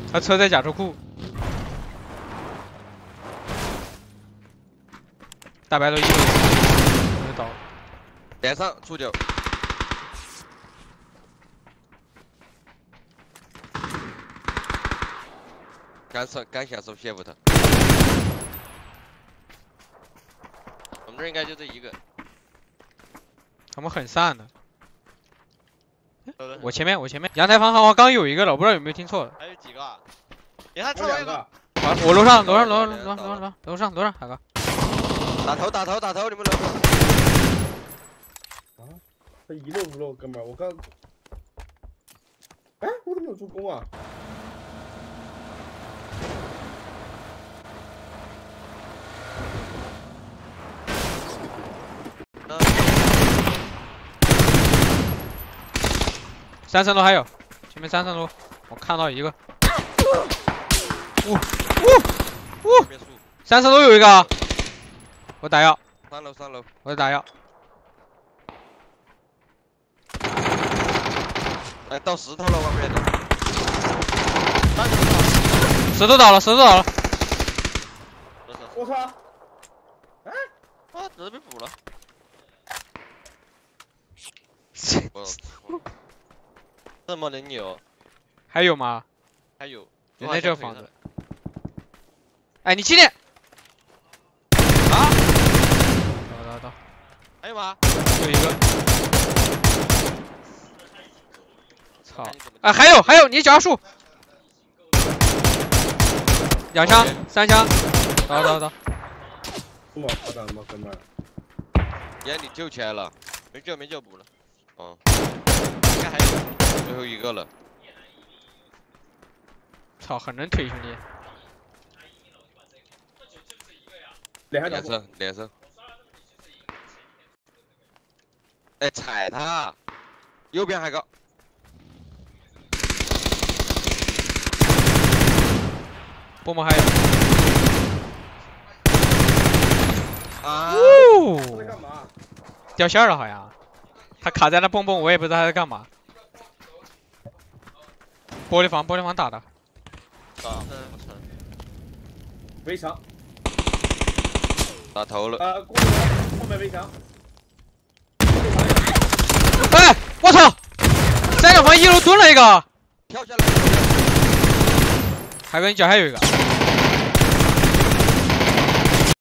他车在甲车库。大白楼1楼没倒。 连上触9。刚下手卸屋头。我们这应该就这一个。 他们很散的。我前面，阳台防好像刚有一个了，我不知道有没有听错了。 还有几个啊？你看车上有个。 好，我楼上，海哥。 打头，你们楼上。 啊？他1楼5楼，哥们儿，我刚。哎，我怎么有助攻啊？ 3层楼还有，前面3层楼，我看到一个。3层楼有一个，我打药。 3楼， 我在打药。 哎，到石头了，外面的。 石头倒了。 我操！ 哎，啊，这被补了。 我这么能有？ 还有吗？ 还有。 人在这房子。哎，你几点？ 啊！ 到。 还有吗？ 就一个。操！啊，还有，你脚下树。2枪，3枪。倒。 这么夸张吗，哥们儿？ 眼里救起来了，没救补了。哦。 应该还有。 最后一个了。 操，很能推兄弟。 连胜。哎，踩他！右边还高。 蹦蹦还有。 啊！ 在干嘛？ 掉线了好像，他卡在那蹦蹦，我也不知道他在干嘛。玻璃房打的。 啊， 围墙。 打头了。 公园后面围墙。 哎，我操！3角房1楼蹲了一个。 跳下来。 海哥，你脚下有一个。